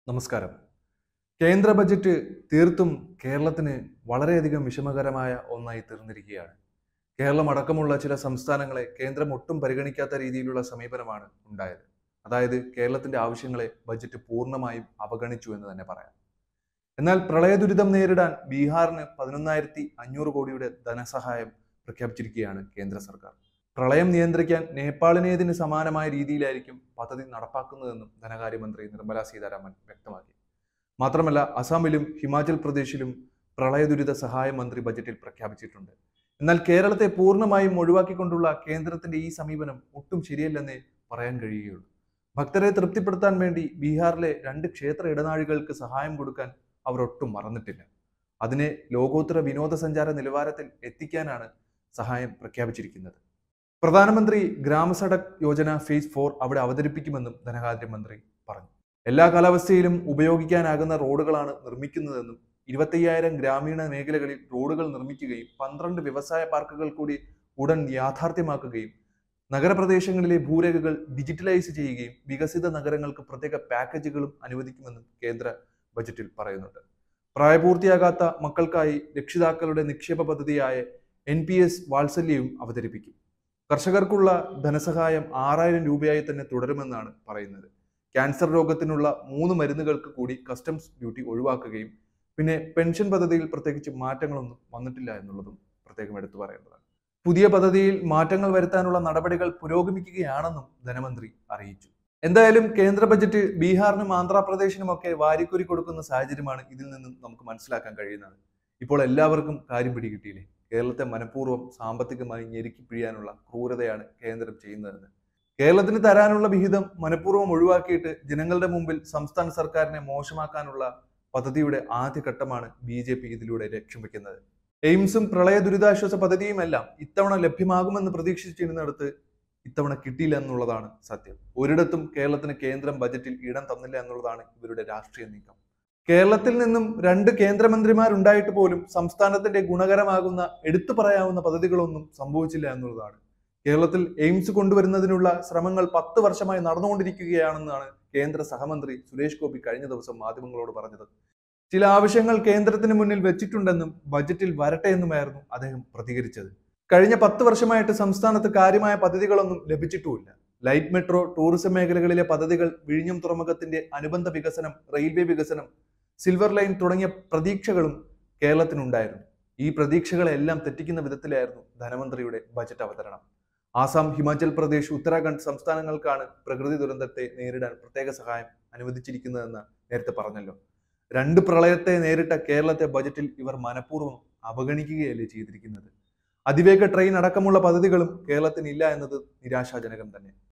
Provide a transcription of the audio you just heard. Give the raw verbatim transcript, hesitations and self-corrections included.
നമസ്കാരം. കേന്ദ്ര ബജറ്റ് തീർത്തും കേരളത്തിന് വളരെയധികം വിഷമകരമായ ഒന്നായി തീർന്നിരിക്കുകയാണ്. കേരളം അടക്കമുള്ള ചില സംസ്ഥാനങ്ങളെ കേന്ദ്രം ഒട്ടും പരിഗണിക്കാത്ത രീതിയിലുള്ള സമീപനമാണ് ഉണ്ടായത്. അതായത് കേരളത്തിന്റെ ആവശ്യങ്ങളെ ബജറ്റ് പൂർണ്ണമായും അവഗണിച്ചു എന്ന് തന്നെ പറയാം. എന്നാൽ പ്രളയ ദുരിതം നേരിടാൻ ബീഹാറിന് പതിനൊന്നായിരത്തി അഞ്ഞൂറ് കോടിയുടെ ധനസഹായം പ്രഖ്യാപിച്ചിരിക്കുകയാണ് കേന്ദ്ര സർക്കാർ. പ്രളയം നിയന്ത്രിക്കാൻ നേപ്പാളിനേതിന് സമാനമായ രീതിയിലായിരിക്കും പദ്ധതി നടപ്പാക്കുന്നതെന്നും ധനകാര്യമന്ത്രി നിർമ്മല സീതാരാമൻ വ്യക്തമാക്കി. മാത്രമല്ല അസാമിലും ഹിമാചൽ പ്രദേശിലും പ്രളയ ദുരിത സഹായ മന്ത്രി ബജറ്റിൽ പ്രഖ്യാപിച്ചിട്ടുണ്ട്. എന്നാൽ കേരളത്തെ പൂർണ്ണമായും ഒഴിവാക്കിക്കൊണ്ടുള്ള കേന്ദ്രത്തിന്റെ ഈ സമീപനം ഒട്ടും ശരിയല്ലെന്നേ പറയാൻ കഴിയുകയുള്ളൂ. ഭക്തരെ തൃപ്തിപ്പെടുത്താൻ വേണ്ടി ബീഹാറിലെ രണ്ട് ക്ഷേത്ര ഇടനാഴികൾക്ക് സഹായം കൊടുക്കാൻ അവർ ഒട്ടും മറന്നിട്ടില്ല. അതിനെ ലോകോത്തര വിനോദസഞ്ചാര നിലവാരത്തിൽ എത്തിക്കാനാണ് സഹായം പ്രഖ്യാപിച്ചിരിക്കുന്നത്. പ്രധാനമന്ത്രി ഗ്രാമസഡക് യോജന ഫേസ് ഫോർ അവിടെ അവതരിപ്പിക്കുമെന്നും ധനകാര്യമന്ത്രി പറഞ്ഞു. എല്ലാ കാലാവസ്ഥയിലും ഉപയോഗിക്കാനാകുന്ന റോഡുകളാണ് നിർമ്മിക്കുന്നതെന്നും ഇരുപത്തയ്യായിരം ഗ്രാമീണ മേഖലകളിൽ റോഡുകൾ നിർമ്മിക്കുകയും പന്ത്രണ്ട് വ്യവസായ പാർക്കുകൾ കൂടി ഉടൻ യാഥാർത്ഥ്യമാക്കുകയും നഗരപ്രദേശങ്ങളിലെ ഭൂരേഖകൾ ഡിജിറ്റലൈസ് ചെയ്യുകയും വികസിത നഗരങ്ങൾക്ക് പ്രത്യേക പാക്കേജുകളും അനുവദിക്കുമെന്നും കേന്ദ്ര ബജറ്റിൽ പറയുന്നുണ്ട്. പ്രായപൂർത്തിയാകാത്ത മക്കൾക്കായി രക്ഷിതാക്കളുടെ നിക്ഷേപ പദ്ധതിയായ എൻ പി എസ് വാത്സല്യവും അവതരിപ്പിക്കും. കർഷകർക്കുള്ള ധനസഹായം ആറായിരം രൂപയായി തന്നെ തുടരുമെന്നാണ് പറയുന്നത്. ക്യാൻസർ രോഗത്തിനുള്ള മൂന്ന് മരുന്നുകൾക്ക് കൂടി കസ്റ്റംസ് ഡ്യൂട്ടി ഒഴിവാക്കുകയും പിന്നെ പെൻഷൻ പദ്ധതിയിൽ പ്രത്യേകിച്ച് മാറ്റങ്ങളൊന്നും വന്നിട്ടില്ല എന്നുള്ളതും പ്രത്യേകം എടുത്തു പറയേണ്ടതാണ്. പുതിയ പദ്ധതിയിൽ മാറ്റങ്ങൾ വരുത്താനുള്ള നടപടികൾ പുരോഗമിക്കുകയാണെന്നും ധനമന്ത്രി അറിയിച്ചു. എന്തായാലും കേന്ദ്ര ബജറ്റ് ബീഹാറിനും ആന്ധ്രാപ്രദേശിനും ഒക്കെ വാരിക്കുരി കൊടുക്കുന്ന സാഹചര്യമാണ് ഇതിൽ നിന്നും നമുക്ക് മനസ്സിലാക്കാൻ കഴിയുന്നത്. ഇപ്പോൾ എല്ലാവർക്കും കാര്യം പിടികിട്ടിയില്ലേ? കേരളത്തെ മനഃപൂർവ്വം സാമ്പത്തികമായി ഞെരുക്കി പിഴിയാനുള്ള ക്രൂരതയാണ് കേന്ദ്രം ചെയ്യുന്നതെന്ന്. കേരളത്തിന് തരാനുള്ള വിഹിതം മനഃപൂർവ്വം ഒഴിവാക്കിയിട്ട് ജനങ്ങളുടെ മുമ്പിൽ സംസ്ഥാന സർക്കാരിനെ മോശമാക്കാനുള്ള പദ്ധതിയുടെ ആദ്യഘട്ടമാണ് ബി ജെ പി ഇതിലൂടെ ലക്ഷ്യം വെക്കുന്നത്. എയിംസും പ്രളയ ദുരിതാശ്വാസ പദ്ധതിയുമെല്ലാം ഇത്തവണ ലഭ്യമാകുമെന്ന് പ്രതീക്ഷിച്ചിരുന്നിടത്ത് ഇത്തവണ കിട്ടിയില്ല എന്നുള്ളതാണ് സത്യം. ഒരിടത്തും കേരളത്തിന് കേന്ദ്രം ബജറ്റിൽ ഇടം തന്നില്ല എന്നുള്ളതാണ് ഇവരുടെ രാഷ്ട്രീയ നീക്കം. കേരളത്തിൽ നിന്നും രണ്ട് കേന്ദ്രമന്ത്രിമാരുണ്ടായിട്ട് പോലും സംസ്ഥാനത്തിന്റെ ഗുണകരമാകുന്ന എടുത്തു പറയാവുന്ന പദ്ധതികളൊന്നും സംഭവിച്ചില്ല എന്നുള്ളതാണ്. കേരളത്തിൽ എയിംസ് കൊണ്ടുവരുന്നതിനുള്ള ശ്രമങ്ങൾ പത്ത് വർഷമായി നടന്നുകൊണ്ടിരിക്കുകയാണെന്നാണ് കേന്ദ്ര സഹമന്ത്രി സുരേഷ് ഗോപി കഴിഞ്ഞ ദിവസം മാധ്യമങ്ങളോട് പറഞ്ഞത്. ചില ആവശ്യങ്ങൾ കേന്ദ്രത്തിന് മുന്നിൽ വെച്ചിട്ടുണ്ടെന്നും ബജറ്റിൽ വരട്ടെ എന്നുമായിരുന്നു അദ്ദേഹം പ്രതികരിച്ചത്. കഴിഞ്ഞ പത്ത് വർഷമായിട്ട് സംസ്ഥാനത്ത് കാര്യമായ പദ്ധതികളൊന്നും ലഭിച്ചിട്ടുമില്ല. ലൈറ്റ് മെട്രോ, ടൂറിസം മേഖലകളിലെ പദ്ധതികൾ, വിഴിഞ്ഞം തുറമുഖത്തിന്റെ അനുബന്ധ വികസനം, റെയിൽവേ വികസനം, സിൽവർ ലൈൻ തുടങ്ങിയ പ്രതീക്ഷകളും കേരളത്തിനുണ്ടായിരുന്നു. ഈ പ്രതീക്ഷകളെല്ലാം തെറ്റിക്കുന്ന വിധത്തിലായിരുന്നു ധനമന്ത്രിയുടെ ബജറ്റ് അവതരണം. ആസാം, ഹിമാചൽ പ്രദേശ്, ഉത്തരാഖണ്ഡ് സംസ്ഥാനങ്ങൾക്കാണ് പ്രകൃതി ദുരന്തത്തെ നേരിടാൻ പ്രത്യേക സഹായം അനുവദിച്ചിരിക്കുന്നതെന്ന് നേരത്തെ പറഞ്ഞല്ലോ. രണ്ട് പ്രളയത്തെ നേരിട്ട കേരളത്തെ ബജറ്റിൽ ഇവർ മനഃപൂർവ്വം അവഗണിക്കുകയല്ലേ ചെയ്തിരിക്കുന്നത്. അതിവേഗ ട്രെയിൻ അടക്കമുള്ള പദ്ധതികളും കേരളത്തിന് ഇല്ല എന്നത് നിരാശാജനകം തന്നെ.